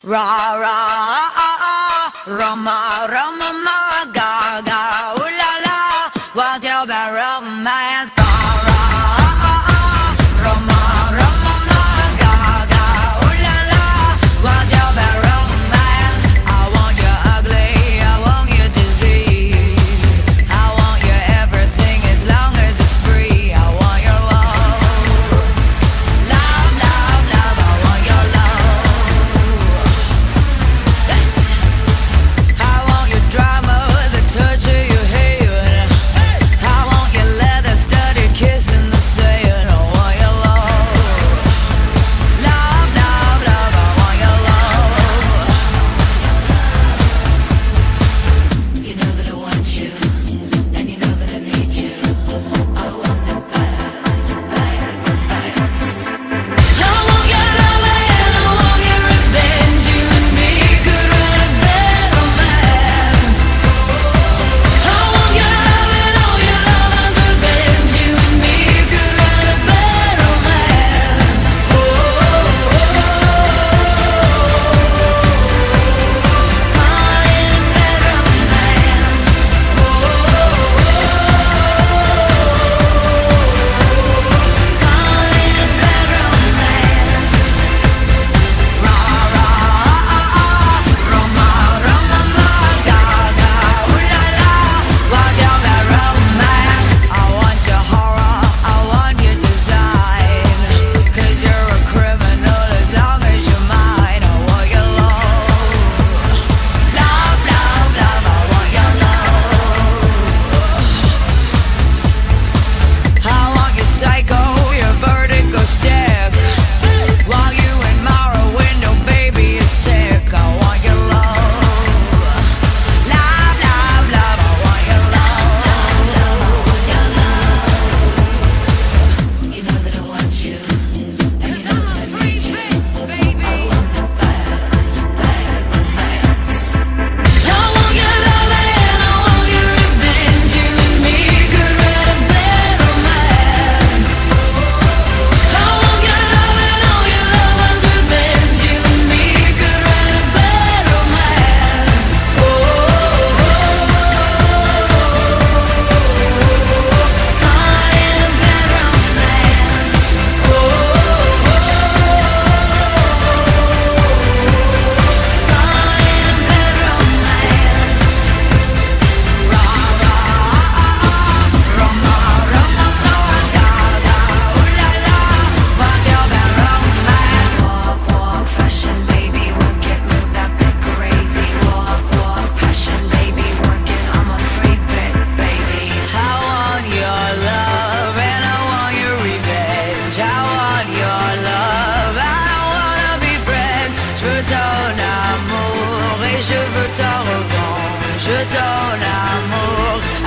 Ra ra Roma Roma Gaga ooh la la, what's your bad romance? Ra Roma Roma Gaga ooh la la, what's your bad romance? I want you ugly, I want you disease, I want you everything as long as it's free. I want your love, love, love, love. I want your love. Drama, the touch of your hand. I want your leather-studded kiss in the sand. I want your love, love, love, love. I want your love. You know that I want you, and you know that I need you. I want it bad, bad, bad. I want your love and I want your revenge. You and me could run a bad romance. Je donne amour et je veux ta revanche. Je donne amour.